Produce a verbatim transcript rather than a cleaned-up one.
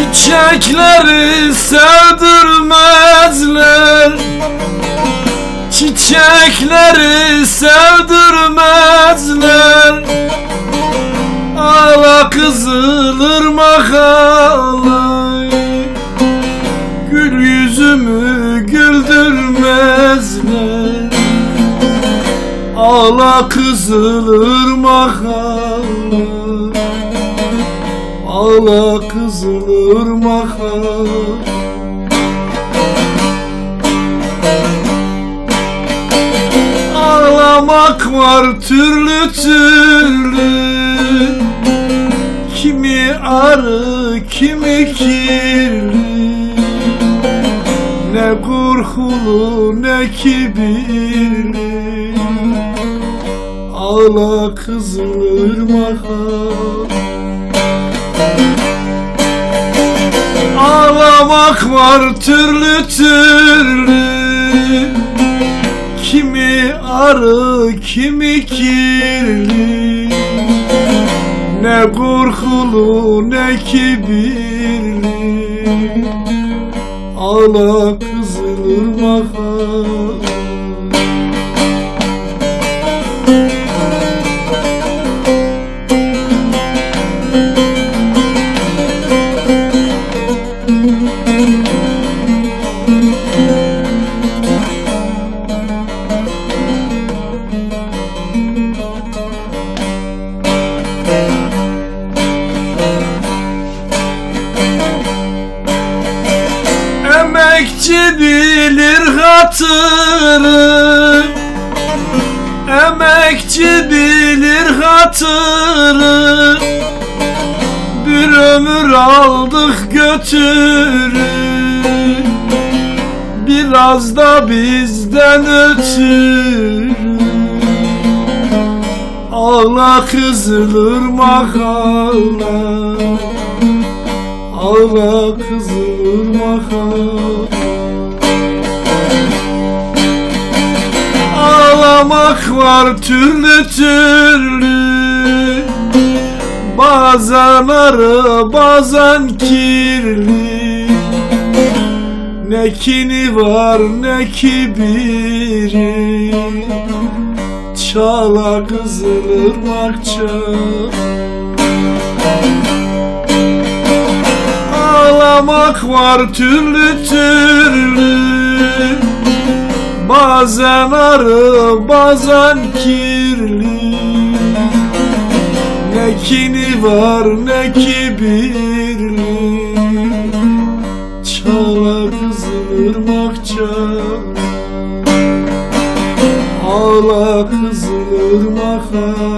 Çiçekleri sevdirmezler, çiçekleri sevdirmezler. Ağla Kızılırmak ağlay, gül yüzümü güldürmezler. Ağla Kızılırmak ağlay, ağla Kızılırmak ağlay. Ağlamak var türlü türlü, kimi arı kimi kirli. Ne korkulu ne kibirli, ağla Kızılırmak ağlay. Ağlamak var türlü türlü, kimi arı kimi kirli. Ne korkulu ne kibirli, ağla Kızılırmak ağlay. Emekçi bilir hatırı, emekçi bilir hatırı. Bir ömür aldık götürü, biraz da bizden ötürü. Ağla Kızılırmak ağla, ağla Kızılırmak ağla. Ağlamak var türlü türlü, bazen arı bazen kirli. Ne kini var ne kibiri, çala Kızılırmak çal. Ağlamak var türlü türlü, bazen arı bazen kirli. Ne kini var ne kibirli, çala Kızılırmak çal. Ağla Kızılırmak ağlay.